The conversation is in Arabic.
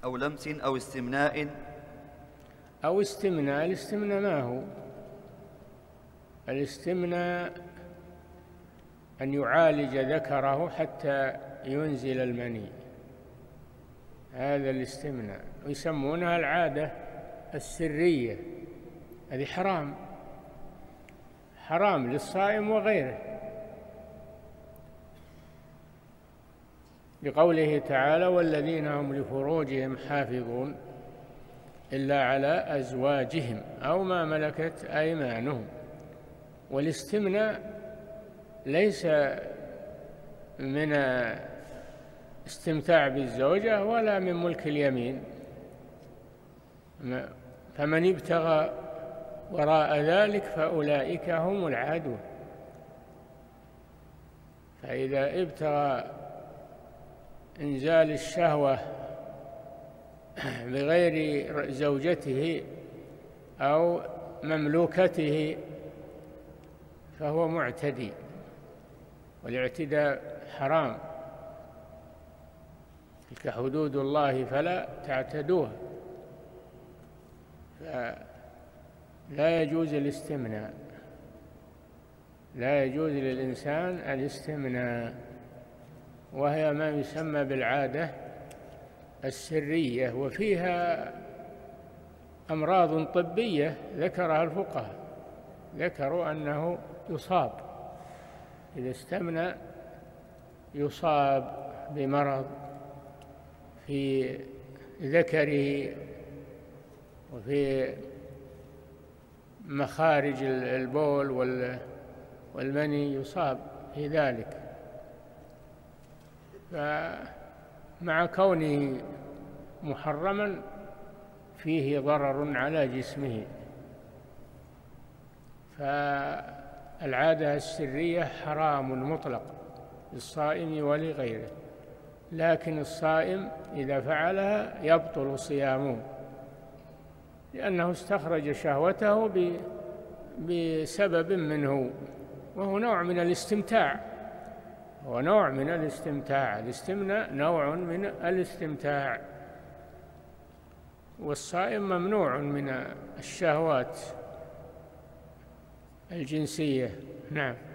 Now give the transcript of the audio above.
أو لمس أو استمناء. أو استمناء. الاستمناء ما هو؟ الاستمناء أن يعالج ذكره حتى ينزل المني، هذا الاستمناء، ويسمونها العادة السرية. هذه حرام، حرام للصائم وغيره، لقوله تعالى: والذين هم لفروجهم حافظون إلا على أزواجهم أو ما ملكت أيمانهم. والاستمناء ليس من استمتاع بالزوجة ولا من ملك اليمين، فمن ابتغى وراء ذلك فأولئك هم العادون. فإذا ابتغى إنزال الشهوة بغير زوجته أو مملوكته فهو معتدي، والاعتداء حرام. تلك حدود الله فلا تعتدوها. لا يجوز الاستمناء، لا يجوز للإنسان الاستمناء، وهي ما يسمى بالعادة السرية، وفيها أمراض طبية ذكرها الفقهاء، ذكروا أنه يصاب إذا استمنى، يصاب بمرض في ذكره وفي مخارج البول والمني، يصاب في ذلك. فمع كونه محرما فيه ضرر على جسمه. فالعادة السرية حرام مطلق للصائم ولغيره، لكن الصائم إذا فعلها يبطل صيامه، لأنه استخرج شهوته بسبب منه، وهو نوع من الاستمتاع، هو نوع من الاستمتاع. الاستمناء نوع من الاستمتاع، والصائم ممنوع من الشهوات الجنسية. نعم.